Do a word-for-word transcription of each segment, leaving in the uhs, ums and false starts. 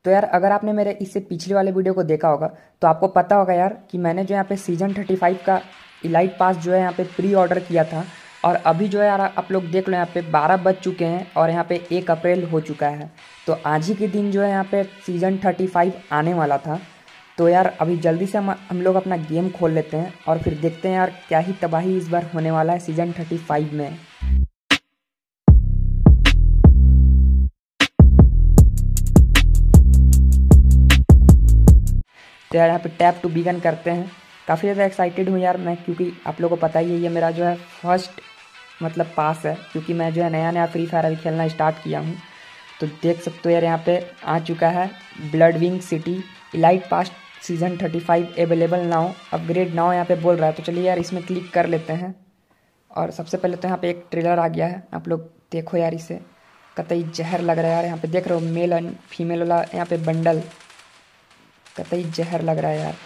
तो यार अगर आपने मेरे इससे पिछले वाले वीडियो को देखा होगा तो आपको पता होगा यार कि मैंने जो यहाँ पे सीजन थर्टी फाइव का इलाइट पास जो है यहाँ पे प्री ऑर्डर किया था, और अभी जो है यार आप लोग देख लो यहाँ पे बारह बज चुके हैं और यहाँ पे एक अप्रैल हो चुका है। तो आज ही के दिन जो है यहाँ पे सीजन थर्टी फाइव आने वाला था। तो यार अभी जल्दी से हम हम लोग अपना गेम खोल लेते हैं और फिर देखते हैं यार क्या ही तबाही इस बार होने वाला है सीजन थर्टी फाइव में। तो यार यहाँ पे टैप टू बिगन करते हैं। काफ़ी ज़्यादा एक्साइटेड हूँ यार मैं, क्योंकि आप लोगों को पता ही है ये मेरा जो है फर्स्ट मतलब पास है, क्योंकि मैं जो है नया नया फ्री फायर अभी खेलना स्टार्ट किया हूँ। तो देख सकते हो यार यहाँ पे आ चुका है blood wing city elite pass season thirty five available now, upgrade now यहाँ पे बोल रहा है। तो चलिए यार इसमें क्लिक कर लेते हैं। और सबसे पहले तो यहाँ पे एक ट्रेलर आ गया है, आप लोग देखो यार, इसे कतई जहर लग रहा है यार। यहाँ पे देख रहे हो मेल एंड फीमेल वाला यहाँ पे बंडल, कतई जहर लग रहा है यार।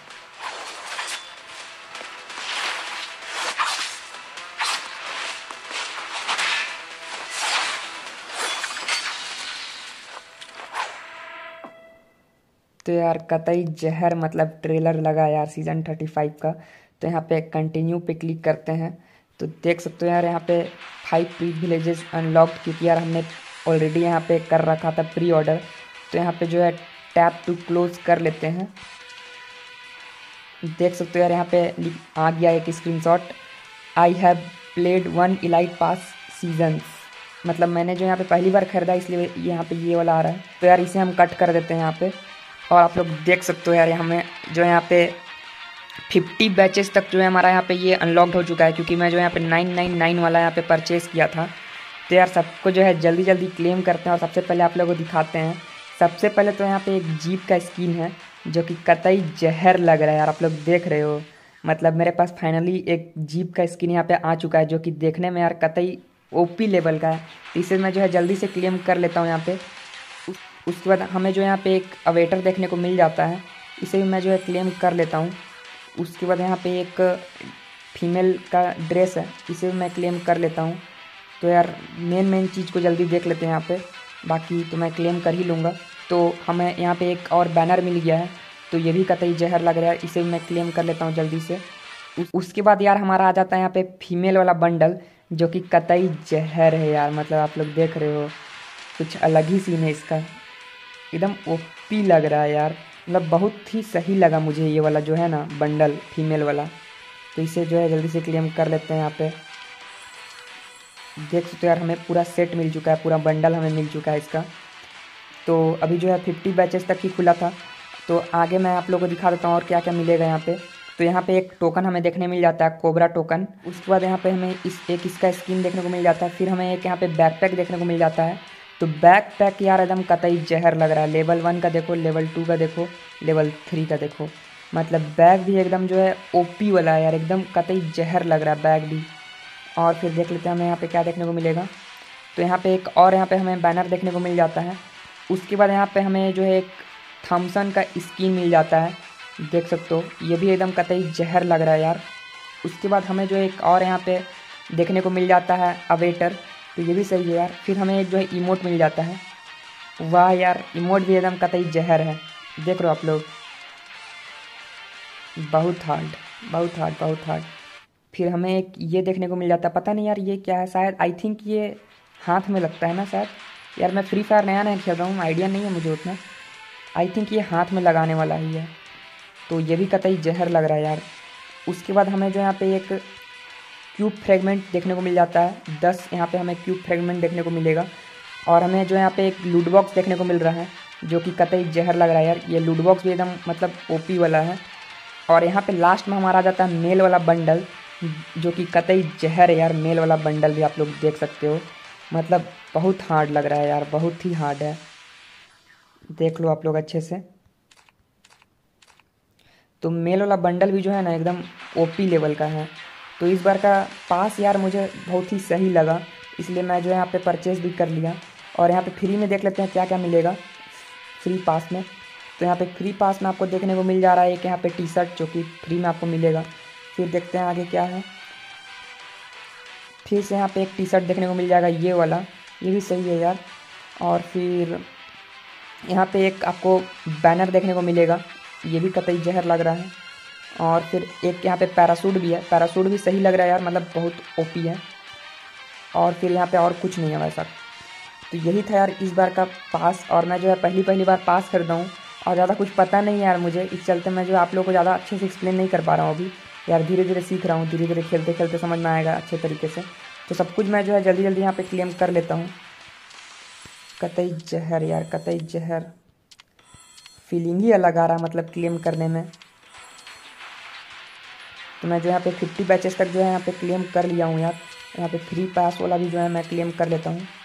तो यार कतई जहर मतलब ट्रेलर लगा यार सीजन थर्टी फाइव का। तो यहाँ पे कंटिन्यू पे क्लिक करते हैं। तो देख सकते हो यार यहाँ पे फाइव प्री विलेजेस अनलॉक्ड, क्योंकि यार हमने ऑलरेडी यहाँ पे कर रखा था प्री ऑर्डर। तो यहाँ पे जो है टैप टू क्लोज कर लेते हैं। देख सकते हो यार यहाँ पे आ गया एक screenshot, I have played one elite pass seasons, मतलब मैंने जो यहाँ पे पहली बार खरीदा इसलिए यहाँ पे ये वाला आ रहा है। तो यार इसे हम कट कर देते हैं यहाँ पे। और आप लोग देख सकते हो यार हमें जो है यहाँ पे फिफ्टी बैचेस तक जो है हमारा यहाँ पे ये अनलॉक्ड हो चुका है, क्योंकि मैं जो यहाँ पे नाइन नाइन नाइन वाला यहाँ पे परचेज़ किया था। तो यार सबको जो है जल्दी जल्दी क्लेम करते हैं और सबसे पहले आप लोगों को दिखाते हैं। सबसे पहले तो यहाँ पे एक जीप का स्किन है जो कि कतई जहर लग रहा है यार, आप लोग देख रहे हो। मतलब मेरे पास फाइनली एक जीप का स्किन यहाँ पे आ चुका है जो कि देखने में यार कतई ओपी लेवल का है। इसे मैं जो है जल्दी से क्लेम कर लेता हूँ यहाँ पे। उसके बाद हमें जो यहाँ पे एक अवेटर देखने को मिल जाता है, इसे भी मैं जो है क्लेम कर लेता हूँ। उसके बाद यहाँ पे एक फीमेल का ड्रेस है, इसे भी मैं क्लेम कर लेता हूँ। तो यार मेन मेन चीज़ को जल्दी देख लेते हैं यहाँ पे, बाकी तो मैं क्लेम कर ही लूँगा। तो हमें यहाँ पे एक और बैनर मिल गया है, तो ये भी कतई जहर लग रहा है, इसे भी मैं क्लेम कर लेता हूँ जल्दी से। उस, उसके बाद यार हमारा आ जाता है यहाँ पे फीमेल वाला बंडल जो कि कतई जहर है यार। मतलब आप लोग देख रहे हो कुछ अलग ही सीन है इसका, एकदम ओपी लग रहा है यार। मतलब बहुत ही सही लगा मुझे ये वाला जो है ना बंडल फीमेल वाला। तो इसे जो है जल्दी से क्लेम कर लेते हैं यहाँ पे। देख सकते हो यार हमें पूरा सेट मिल चुका है, पूरा बंडल हमें मिल चुका है इसका। तो अभी जो है फिफ्टी बैचेस तक ही खुला था, तो आगे मैं आप लोगों को दिखा देता हूँ और क्या क्या मिलेगा यहाँ पे। तो यहाँ पे एक टोकन हमें देखने मिल जाता है, कोबरा टोकन। उसके बाद यहाँ पे हमें इस एक इसका स्किन देखने को मिल जाता है। फिर हमें एक यहाँ पे बैकपैक देखने को मिल जाता है। तो बैक पैक यार एकदम कतई जहर लग रहा है। लेवल वन का देखो, लेवल टू का देखो, लेवल थ्री का देखो, मतलब बैग भी एकदम जो है ओपी वाला है यार, एकदम कतई जहर लग रहा है बैग भी। और फिर देख लेते हैं हमें यहाँ पे क्या देखने को मिलेगा। तो यहाँ पे एक और यहाँ पे हमें बैनर देखने को मिल जाता है। उसके बाद यहाँ पे हमें जो है एक थॉमसन का स्किन मिल जाता है, देख सकते हो, ये भी एकदम कतई जहर लग रहा है यार। उसके बाद हमें जो एक और यहाँ पे देखने को मिल जाता है अवेटर, तो ये भी सही है यार। फिर हमें एक जो है इमोट मिल जाता है, वाह यार इमोट भी एकदम कतई जहर है, देख रहे हो आप लोग, बहुत हार्ड बहुत हार्ड बहुत हार्ड। फिर हमें एक ये देखने को मिल जाता है, पता नहीं यार ये क्या है, शायद आई थिंक ये हाथ में लगता है ना शायद। यार मैं फ्री फायर नया नया खेल रहा हूँ, आइडिया नहीं है मुझे उतना। आई थिंक ये हाथ में लगाने वाला ही है, तो ये भी कतई जहर लग रहा है यार। उसके बाद हमें जो यहाँ पे एक क्यूब फ्रेगमेंट देखने को मिल जाता है, दस यहाँ पे हमें क्यूब फ्रेगमेंट देखने को मिलेगा। और हमें जो यहाँ पे एक लूट बॉक्स देखने को मिल रहा है जो कि कतई जहर लग रहा है यार। ये लूट बॉक्स भी एकदम मतलब ओपी वाला है। और यहाँ पे लास्ट में हमारा आ जाता है मेल वाला बंडल जो कि कतई जहर है यार। मेल वाला बंडल भी आप लोग देख सकते हो, मतलब बहुत हार्ड लग रहा है यार, बहुत ही हार्ड है, देख लो आप लोग अच्छे से। तो मेल वाला बंडल भी जो है ना एकदम ओपी लेवल का है। तो इस बार का पास यार मुझे बहुत ही सही लगा, इसलिए मैं जो है यहाँ पे परचेज़ भी कर लिया। और यहाँ पे फ्री में देख लेते हैं क्या क्या मिलेगा फ्री पास में। तो यहाँ पे फ्री पास में आपको देखने को मिल जा रहा है एक यहाँ पे टी शर्ट जो कि फ्री में आपको मिलेगा। फिर देखते हैं आगे क्या है। फिर से यहाँ पे एक टी शर्ट देखने को मिल जाएगा ये वाला, ये भी सही है यार। और फिर यहाँ पे एक आपको बैनर देखने को मिलेगा, ये भी कतई जहर लग रहा है। और फिर एक यहाँ पे पैरासूट भी है, पैरासूट भी सही लग रहा है यार, मतलब बहुत ओपी है। और फिर यहाँ पे और कुछ नहीं है वैसा। तो यही था यार इस बार का पास, और मैं जो है पहली पहली बार पास खरीदा हूँ और ज़्यादा कुछ पता नहीं है यार मुझे, इस चलते मैं जो आप लोगों को ज़्यादा अच्छे से एक्सप्लेन नहीं कर पा रहा हूँ अभी यार। धीरे धीरे सीख रहा हूँ, धीरे धीरे खेलते खेलते समझ में आएगा अच्छे तरीके से। तो सब कुछ मैं जो है जल्दी जल्दी यहाँ पे क्लेम कर लेता हूँ। कतई जहर यार, कतई जहर, फीलिंग ही अलग आ रहा मतलब क्लेम करने में। तो मैं जो यहाँ पे फिफ्टी बैचेस तक जो है यहाँ पे क्लेम कर लिया हूँ यार। यहाँ पे फ्री पास वाला भी जो है मैं क्लेम कर लेता हूँ।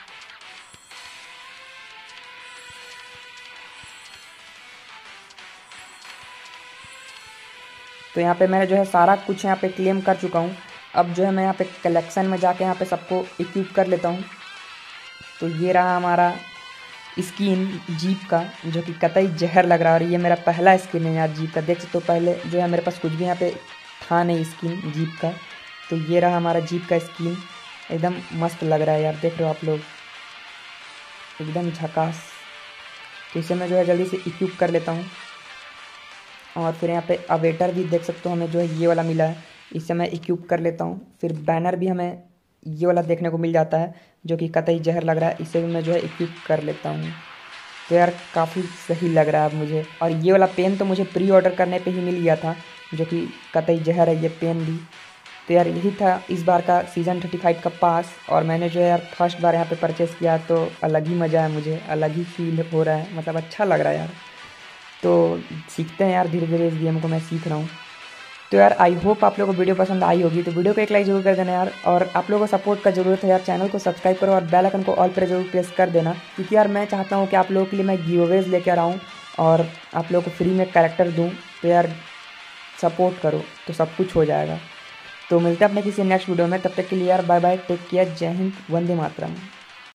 तो यहाँ पे मैं जो है सारा कुछ यहाँ पे क्लेम कर चुका हूँ। अब जो है मैं यहाँ पे कलेक्शन में जाके यहाँ पे सबको इक्विप कर लेता हूँ। तो ये रहा हमारा स्किन जीप का, जो कि कतई जहर लग रहा है। और ये मेरा पहला स्किन है यार जीप का, देख सकते हो। पहले जो है मेरे पास कुछ भी यहाँ पे था नहीं स्किन जीप का। तो ये रहा हमारा जीप का स्किन, एकदम मस्त लग रहा है यार, देख रहे हो आप लोग, एकदम झकास। तो इसे मैं जो है जल्दी से इक्विप कर लेता हूँ। और फिर यहाँ पे अवेटर भी देख सकते हो, हमें जो है ये वाला मिला है, इसे मैं इक्विप कर लेता हूँ। फिर बैनर भी हमें ये वाला देखने को मिल जाता है, जो कि कतई जहर लग रहा है, इसे भी मैं जो है इक्विप कर लेता हूँ। तो यार काफ़ी सही लग रहा है अब मुझे। और ये वाला पेन तो मुझे प्री ऑर्डर करने पे ही मिल गया था, जो कि कतई जहर है ये पेन भी। तो यार यही था इस बार का सीज़न थर्टी फाइव का पास। और मैंने जो है यार फर्स्ट बार यहाँ पे परचेस किया, तो अलग ही मज़ा है मुझे, अलग ही फील हो रहा है, मतलब अच्छा लग रहा है यार। तो सीखते हैं यार धीरे धीरे, इस गेम को मैं सीख रहा हूँ। तो यार आई होप आप लोगों को वीडियो पसंद आई होगी। तो वीडियो को एक लाइक जरूर कर देना यार, और आप लोगों को सपोर्ट का जरूरत है यार, चैनल को सब्सक्राइब करो और बेल आइकन को ऑल पर जरूर प्रेस कर देना, क्योंकि यार मैं चाहता हूँ कि आप लोगों के लिए मैं गिवअवेज लेकर आऊँ और आप लोगों को फ्री में कैरेक्टर दूँ। तो यार सपोर्ट करो तो सब कुछ हो जाएगा। तो मिलते हैं अपने किसी नेक्स्ट वीडियो में, तब तक के लिए यार बाय बाय, टेक केयर, जय हिंद, वंदे मातरम।